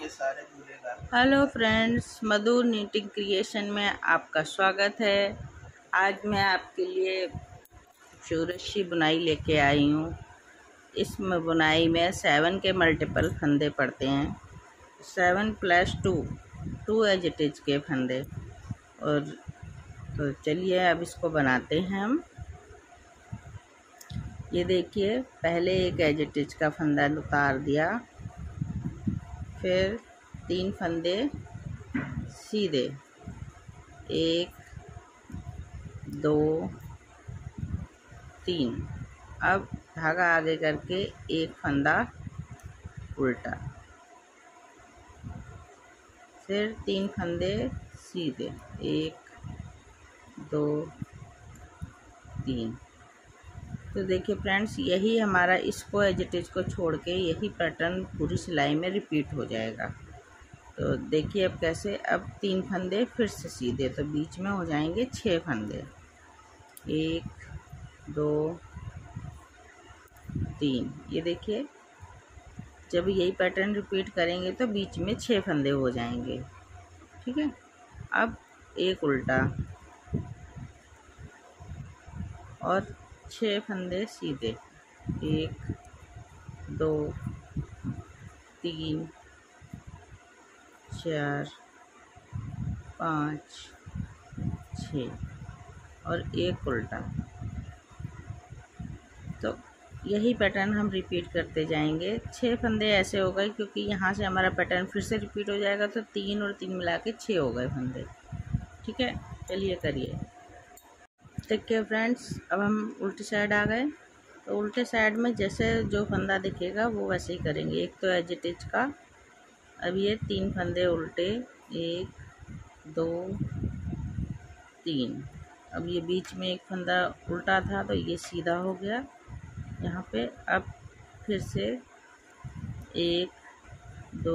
ये सारे झूलेगा। Hello friends, Madhu knitting creation में आपका स्वागत है। आज मैं आपके लिए चौरसी बुनाई लेके आई हूँ। इस बुनाई में 7 के मल्टीपल फंदे पड़ते हैं। 7 + 2 एज इट इज के फंदे। और तो चलिए अब इसको बनाते हैं हम। ये देखिए, पहले एक एज इट इज का फंदा उतार दिया, फिर 3 फंदे सीधे, 1 2 3। अब धागा आगे करके एक फंदा उल्टा, फिर 3 फंदे सीधे, 1 2 3। तो देखिए फ्रेंड्स, यही हमारा इसको एज इट इज को छोड़ के यही पैटर्न पूरी सिलाई में रिपीट हो जाएगा। तो देखिए अब कैसे। अब 3 फंदे फिर से सीधे, तो बीच में हो जाएंगे 6 फंदे, 1 2 3। ये देखिए, जब यही पैटर्न रिपीट करेंगे तो बीच में 6 फंदे हो जाएंगे। ठीक है। अब एक उल्टा और 6 फंदे सीधे, 1 2 3 4 5 6 और एक उल्टा। तो यही पैटर्न हम रिपीट करते जाएंगे। 6 फंदे ऐसे हो गए क्योंकि यहाँ से हमारा पैटर्न फिर से रिपीट हो जाएगा, तो 3 और 3 मिला के 6 हो गए फंदे। ठीक है, चलिए करिए। देखिए फ्रेंड्स, अब हम उल्टी साइड आ गए। तो उल्टे साइड में जैसे जो फंदा दिखेगा वो वैसे ही करेंगे। एक तो एज इट इज का। अब ये 3 फंदे उल्टे, 1 2 3। अब ये बीच में एक फंदा उल्टा था तो ये सीधा हो गया यहाँ पे। अब फिर से 1 2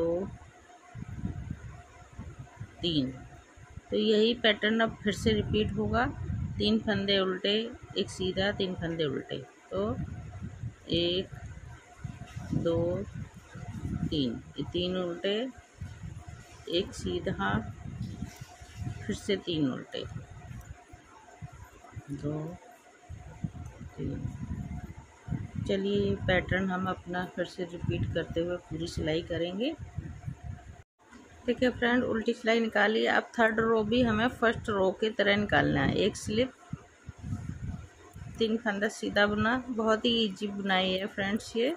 3। तो यही पैटर्न अब फिर से रिपीट होगा। 3 फंदे उल्टे, एक सीधा, 3 फंदे उल्टे। तो 1 2 3, ये 3 उल्टे, एक सीधा, फिर से 3 उल्टे, 2 3। चलिए पैटर्न हम अपना फिर से रिपीट करते हुए पूरी सिलाई करेंगे। ठीक है फ्रेंड, उल्टी सिलाई निकालिए। अब थर्ड रो भी हमें फर्स्ट रो की तरह निकालना है। एक स्लिप, 3 फंदा सीधा बुना। बहुत ही इजी बुनाई है फ्रेंड्स, ये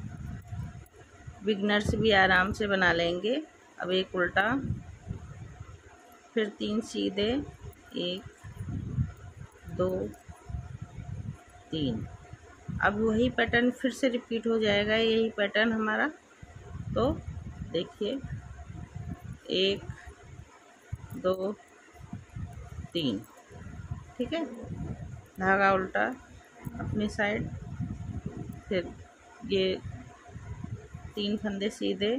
बिगनर्स भी आराम से बना लेंगे। अब एक उल्टा, फिर 3 सीधे, 1 2 3। अब वही पैटर्न फिर से रिपीट हो जाएगा, यही पैटर्न हमारा। तो देखिए, 1 2 3। ठीक है, धागा उल्टा अपनी साइड, फिर ये 3 फंदे सीधे,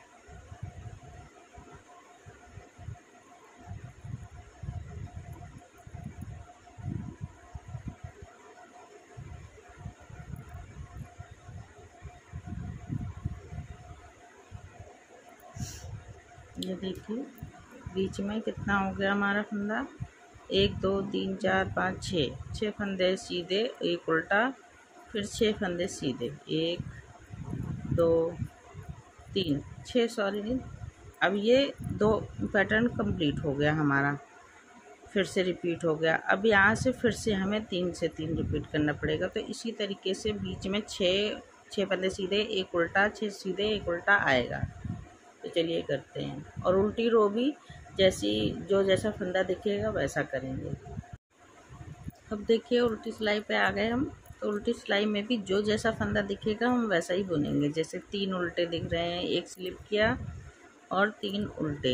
ये देखिए बीच में कितना हो गया हमारा फंदा। 1 2 3 4 5 6 फंदे सीधे, एक उल्टा, फिर 6 फंदे सीधे, 1 2 3 6, सॉरी नहीं। अब ये 2 पैटर्न कंप्लीट हो गया हमारा, फिर से रिपीट हो गया। अब यहाँ से फिर से हमें 3 से 3 रिपीट करना पड़ेगा। तो इसी तरीके से बीच में 6 फंदे सीधे, एक उल्टा, 6 सीधे, एक उल्टा आएगा। तो चलिए करते हैं। और उल्टी रो भी जैसा फंदा दिखेगा वैसा करेंगे। अब देखिए उल्टी सिलाई पे आ गए हम। तो उल्टी सिलाई में भी जो जैसा फंदा दिखेगा हम वैसा ही बुनेंगे। जैसे 3 उल्टे दिख रहे हैं, एक स्लिप किया और 3 उल्टे,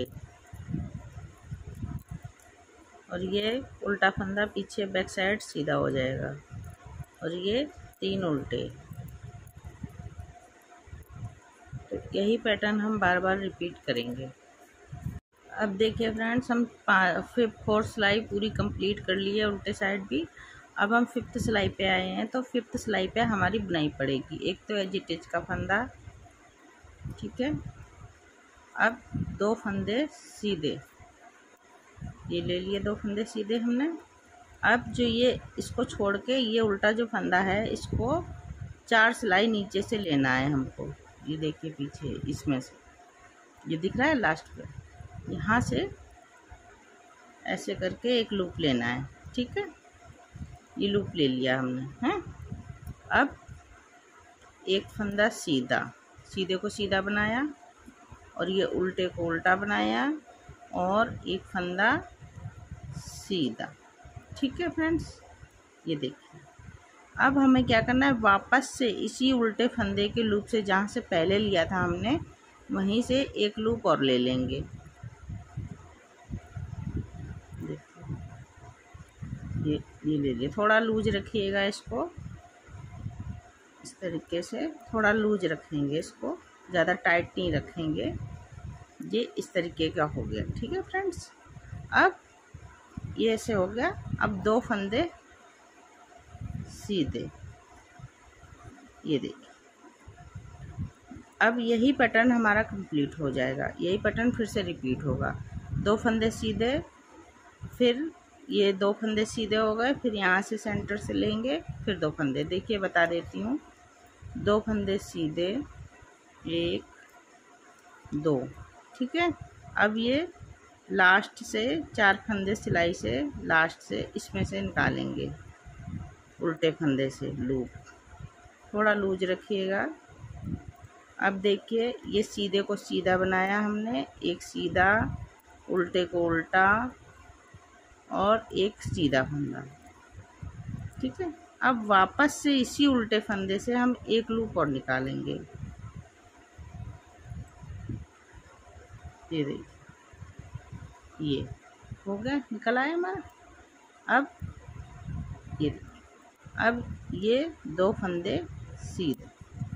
और ये उल्टा फंदा पीछे बैक साइड सीधा हो जाएगा, और ये 3 उल्टे। तो यही पैटर्न हम बार बार रिपीट करेंगे। अब देखिए फ्रेंड्स, हम 4th सिलाई पूरी कंप्लीट कर ली है, उल्टे साइड भी। अब हम 5th सिलाई पे आए हैं। तो 5th सिलाई पे हमारी बुनाई पड़ेगी। एक तो एज इट इज का फंदा, ठीक है। अब 2 फंदे सीधे, ये ले लिए 2 फंदे सीधे हमने। अब जो ये इसको छोड़ के ये उल्टा जो फंदा है इसको 4 सिलाई नीचे से लेना है हमको। ये देखिए पीछे इसमें से ये दिख रहा है लास्ट पे, यहाँ से ऐसे करके एक लूप लेना है। ठीक है, ये लूप ले लिया हमने हैं। अब एक फंदा सीधा, सीधे को सीधा बनाया और ये उल्टे को उल्टा बनाया और एक फंदा सीधा। ठीक है फ्रेंड्स, ये देखिए। अब हमें क्या करना है, वापस से इसी उल्टे फंदे के लूप से जहाँ से पहले लिया था हमने वहीं से एक लूप और ले लेंगे। देखिए ये ले लिए, थोड़ा लूज रखिएगा इसको, इस तरीके से थोड़ा लूज रखेंगे इसको, ज़्यादा टाइट नहीं रखेंगे। ये इस तरीके का हो गया। ठीक है फ्रेंड्स, अब ये ऐसे हो गया। अब 2 फंदे सीधे, ये देखिए। अब यही पैटर्न हमारा कंप्लीट हो जाएगा, यही पैटर्न फिर से रिपीट होगा। 2 फंदे सीधे, फिर ये 2 फंदे सीधे हो गए, फिर यहाँ से सेंटर से लेंगे, फिर 2 फंदे। देखिए बता देती हूँ, 2 फंदे सीधे, 1 2। ठीक है, अब ये लास्ट से 4 फंदे सिलाई से लास्ट से इसमें से निकालेंगे, उल्टे फंदे से लूप, थोड़ा लूज रखिएगा। अब देखिए ये सीधे को सीधा बनाया हमने, एक सीधा, उल्टे को उल्टा और एक सीधा फंदा। ठीक है, अब वापस से इसी उल्टे फंदे से हम एक लूप और निकालेंगे। ये देखिए, ये हो गया, निकल आया हमारा। अब ये देखिए, अब ये 2 फंदे सीधे।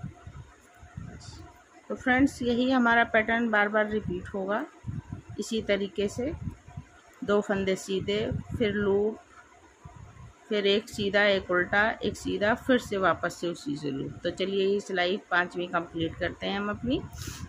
तो फ्रेंड्स यही हमारा पैटर्न बार बार रिपीट होगा इसी तरीके से। 2 फंदे सीधे, फिर लूप, फिर एक सीधा, एक उल्टा, एक सीधा, फिर से वापस से उसी से लूप। तो चलिए ये सिलाई 5वीं कंप्लीट करते हैं हम अपनी।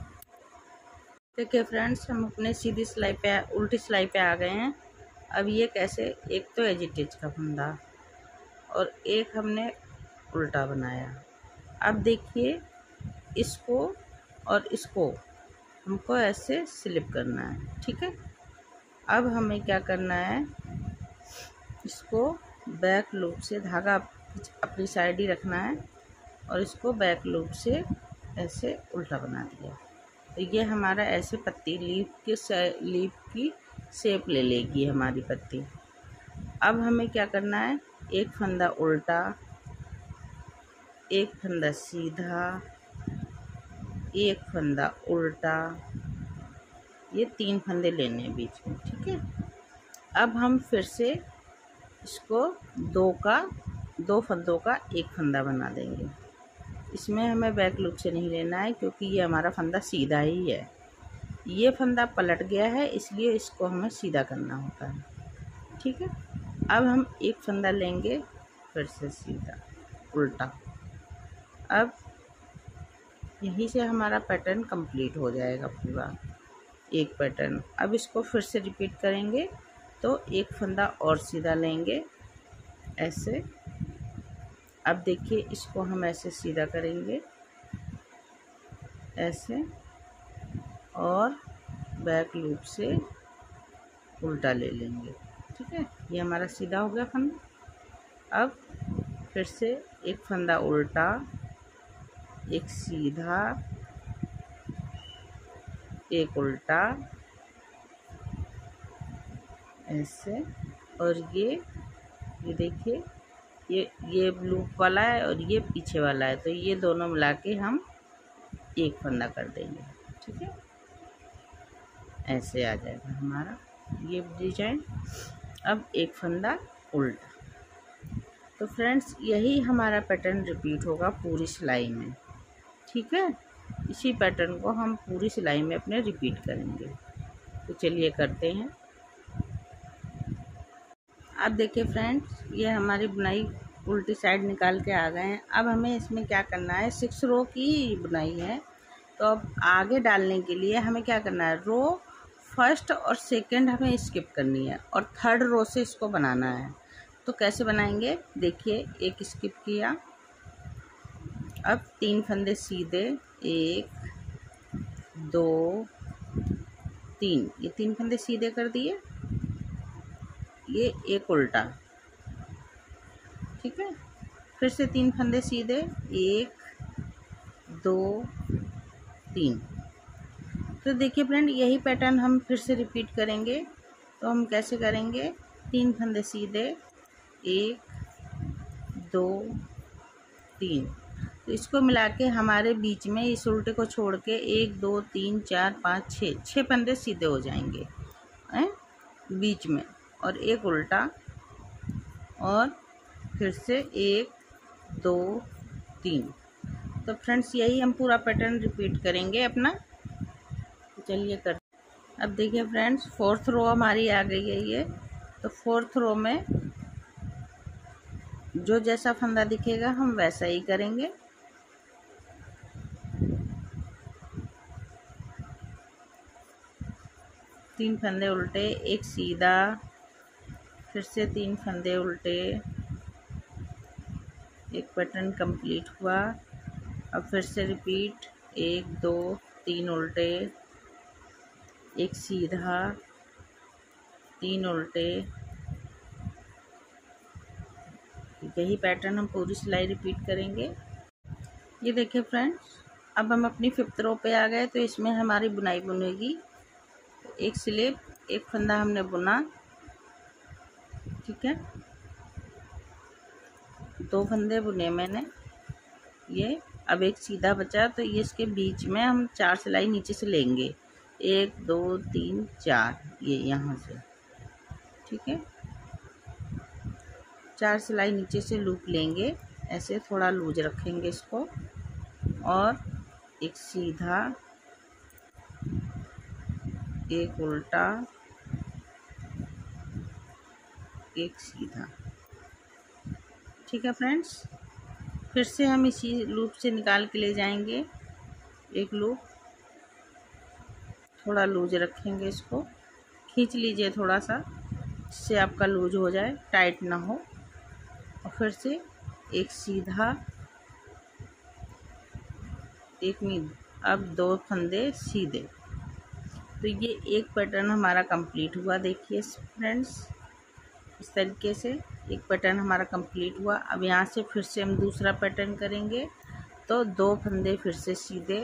देखिए फ्रेंड्स, हम अपने सीधी सिलाई पे, उल्टी सिलाई पे आ गए हैं। अब ये कैसे, एक तो एजिटेज का फंदा और एक हमने उल्टा बनाया। अब देखिए इसको और इसको हमको ऐसे स्लिप करना है। ठीक है, अब हमें क्या करना है, इसको बैक लूप से धागा अपनी साइड ही रखना है और इसको बैक लूप से ऐसे उल्टा बना दिया। तो ये हमारा ऐसे पत्ती लीफ की शेप ले लेगी हमारी पत्ती। अब हमें क्या करना है, एक फंदा उल्टा, एक फंदा सीधा, एक फंदा उल्टा, ये 3 फंदे लेने हैं बीच में। ठीक है, अब हम फिर से इसको 2 फंदों का एक फंदा बना देंगे। इसमें हमें बैक लूप से नहीं लेना है क्योंकि ये हमारा फंदा सीधा ही है। ये फंदा पलट गया है इसलिए इसको हमें सीधा करना होता है। ठीक है, अब हम एक फंदा लेंगे, फिर से सीधा, उल्टा। अब यहीं से हमारा पैटर्न कंप्लीट हो जाएगा पूरा, एक पैटर्न। अब इसको फिर से रिपीट करेंगे। तो एक फंदा और सीधा लेंगे ऐसे। अब देखिए इसको हम ऐसे सीधा करेंगे ऐसे और बैक लूप से उल्टा ले लेंगे। ठीक है, ये हमारा सीधा हो गया फंदा। अब फिर से एक फंदा उल्टा, एक सीधा, एक उल्टा ऐसे। और ये देखिए ये लूप वाला है और ये पीछे वाला है, तो ये दोनों मिला के हम एक फंदा कर देंगे। ठीक है, ऐसे आ जाएगा हमारा ये डिजाइन। अब एक फंदा उल्टा। तो फ्रेंड्स यही हमारा पैटर्न रिपीट होगा पूरी सिलाई में। ठीक है, इसी पैटर्न को हम पूरी सिलाई में अपने रिपीट करेंगे। तो चलिए करते हैं। अब देखिए फ्रेंड्स, ये हमारी बुनाई उल्टी साइड निकाल के आ गए हैं। अब हमें इसमें क्या करना है, 6 रो की बुनाई है तो अब आगे डालने के लिए हमें क्या करना है, रो फर्स्ट और सेकंड हमें स्किप करनी है और थर्ड रो से इसको बनाना है। तो कैसे बनाएंगे, देखिए, एक स्किप किया, अब 3 फंदे सीधे, 1 2 3, ये 3 फंदे सीधे कर दिए, ये एक उल्टा, ठीक है। फिर से 3 फंदे सीधे, 1 2 3। तो देखिए फ्रेंड, यही पैटर्न हम फिर से रिपीट करेंगे। तो हम कैसे करेंगे, 3 फंदे सीधे, 1 2 3। तो इसको मिला के हमारे बीच में इस उल्टे को छोड़ के 1 2 3 4 5 6 फंदे सीधे हो जाएंगे हैं बीच में, और एक उल्टा, और फिर से 1 2 3। तो फ्रेंड्स, यही हम पूरा पैटर्न रिपीट करेंगे अपना। चलिए कर, अब देखिए फ्रेंड्स, 4th रो हमारी आ गई है ये। तो 4th रो में जो जैसा फंदा दिखेगा हम वैसा ही करेंगे। तीन फंदे उल्टे, एक सीधा, फिर से 3 फंदे उल्टे, एक पैटर्न कंप्लीट हुआ। अब फिर से रिपीट, 1 2 3 उल्टे, एक सीधा, 3 उल्टे। यही पैटर्न हम पूरी सिलाई रिपीट करेंगे। ये देखिए फ्रेंड्स, अब हम अपनी 5th रो पे आ गए। तो इसमें हमारी बुनाई बुनेगी, एक स्लिप, एक फंदा हमने बुना, ठीक है, 2 फंदे बुने मैंने, ये अब एक सीधा बचा। तो ये इसके बीच में हम 4 सिलाई नीचे से लेंगे, 1 2 3 4, ये यहाँ से, ठीक है। 4 सिलाई नीचे से लूप लेंगे, ऐसे थोड़ा लूज रखेंगे इसको, और एक सीधा, एक उल्टा, एक सीधा, ठीक है फ्रेंड्स। फिर से हम इसी लूप से निकाल के ले जाएंगे एक लूप, थोड़ा लूज रखेंगे, इसको खींच लीजिए थोड़ा सा, जिससे आपका लूज हो जाए, टाइट ना हो। और फिर से एक सीधा, एक में, अब 2 फंदे सीधे। तो ये एक पैटर्न हमारा कंप्लीट हुआ। देखिए फ्रेंड्स, इस तरीके से एक पैटर्न हमारा कंप्लीट हुआ। अब यहाँ से फिर से हम दूसरा पैटर्न करेंगे। तो 2 फंदे फिर से सीधे,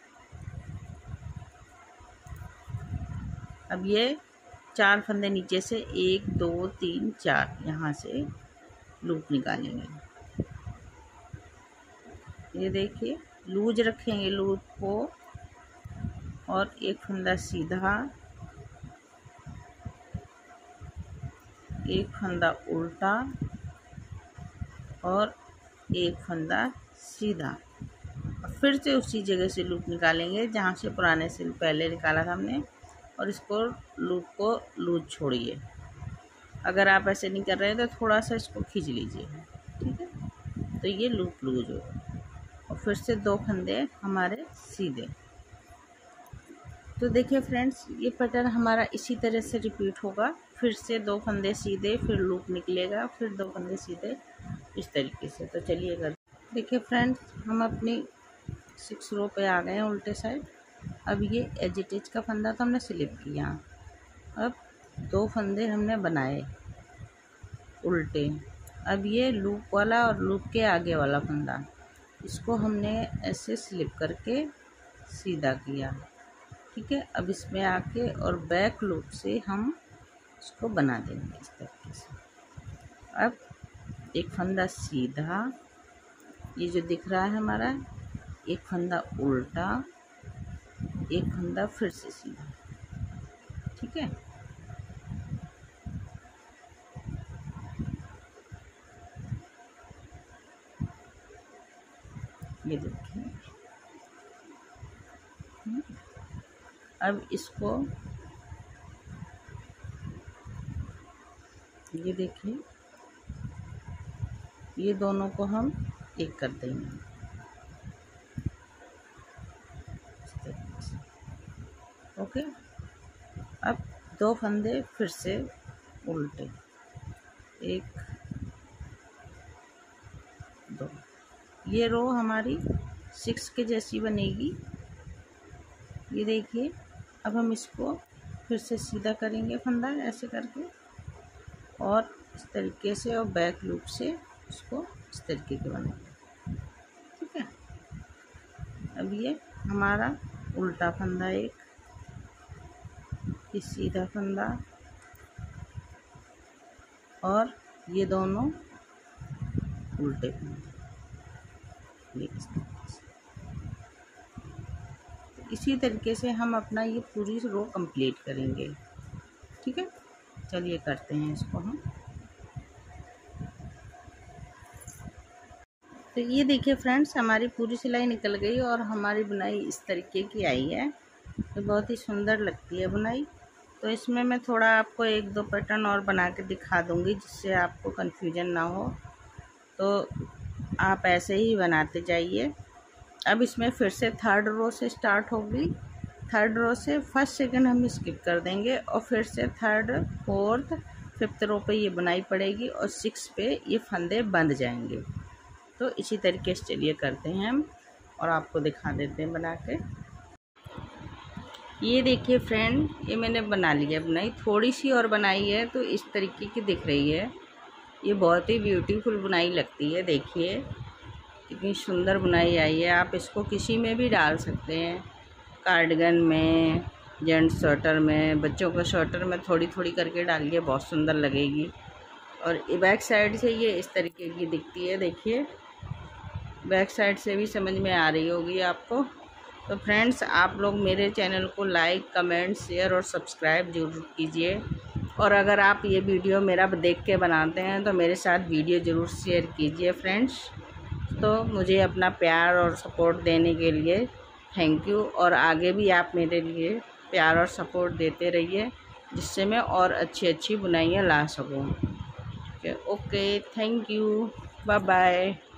अब ये 4 फंदे नीचे से, 1 2 3 4, यहाँ से लूप निकालेंगे। ये देखिए, लूज रखेंगे लूप को, और एक फंदा सीधा, एक फंदा उल्टा, और एक फंदा सीधा। फिर से उसी जगह से लूप निकालेंगे जहाँ से पुराने से पहले निकाला था हमने, और इसको लूप को लूज छोड़िए। अगर आप ऐसे नहीं कर रहे हैं तो थोड़ा सा इसको खींच लीजिए, ठीक है। तो ये लूप लूज हो, और फिर से 2 फंदे हमारे सीधे। तो देखिए फ्रेंड्स, ये पैटर्न हमारा इसी तरह से रिपीट होगा। फिर से 2 फंदे सीधे, फिर लूप निकलेगा, फिर 2 फंदे सीधे, इस तरीके से। तो चलिए कर, देखिए फ्रेंड्स, हम अपनी 6 रो पे आ गए हैं उल्टे साइड। अब ये एज इट इज का फंदा तो हमने स्लिप किया, अब 2 फंदे हमने बनाए उल्टे। अब ये लूप वाला और लूप के आगे वाला फंदा, इसको हमने ऐसे स्लिप करके सीधा किया, ठीक है। अब इसमें आके और बैक लूप से हम इसको बना देंगे इस तरीके से। अब एक फंदा सीधा, ये जो दिख रहा है हमारा, एक फंदा उल्टा, एक फंदा फिर से सीधा, ठीक है। ये देखिए, अब इसको, ये देखिए, ये दोनों को हम एक कर देंगे ओके। अब 2 फंदे फिर से उल्टे, 1 2। ये रो हमारी 6 के जैसी बनेगी। ये देखिए, अब हम इसको फिर से सीधा करेंगे फंदा ऐसे करके, और इस तरीके से, और बैक लूप से इसको इस तरीके के बनाएंगे। ठीक है। अब ये हमारा उल्टा फंदा, एक ये सीधा फंदा, और ये दोनों उल्टे फंदे, ये इस तरीके से। इसी तरीके से हम अपना ये पूरी रो कंप्लीट करेंगे। ठीक है, चलिए करते हैं इसको हम। तो ये देखिए फ्रेंड्स, हमारी पूरी सिलाई निकल गई और हमारी बुनाई इस तरीके की आई है। तो बहुत ही सुंदर लगती है बुनाई। तो इसमें मैं थोड़ा आपको 1-2 पैटर्न और बना के दिखा दूँगी, जिससे आपको कन्फ्यूजन ना हो। तो आप ऐसे ही बनाते जाइए। अब इसमें फिर से 3rd रो से स्टार्ट होगी। 3rd रो से 1st 2nd हम स्किप कर देंगे, और फिर से 3rd 4th 5th रो पे ये बुनाई पड़ेगी, और 6 पे ये फंदे बंध जाएंगे। तो इसी तरीके से चलिए करते हैं हम, और आपको दिखा देते हैं बना के। ये देखिए फ्रेंड, ये मैंने बना लिया बुनाई, थोड़ी सी और बनाई है तो इस तरीके की दिख रही है। ये बहुत ही ब्यूटीफुल बुनाई लगती है। देखिए कितनी सुंदर बुनाई आई है। आप इसको किसी में भी डाल सकते हैं, कार्डिगन में, जेंट्स स्वेटर में, बच्चों के स्वेटर में थोड़ी थोड़ी करके डालिए, बहुत सुंदर लगेगी। और बैक साइड से ये इस तरीके की दिखती है। देखिए बैक साइड से भी समझ में आ रही होगी आपको। तो फ्रेंड्स, आप लोग मेरे चैनल को लाइक, कमेंट, शेयर और सब्सक्राइब ज़रूर कीजिए। और अगर आप ये वीडियो मेरा देख के बनाते हैं तो मेरे साथ वीडियो ज़रूर शेयर कीजिए फ्रेंड्स। तो मुझे अपना प्यार और सपोर्ट देने के लिए थैंक यू, और आगे भी आप मेरे लिए प्यार और सपोर्ट देते रहिए, जिससे मैं और अच्छी अच्छी बुनाइयाँ ला सकूँ। Okay, thank you, bye bye.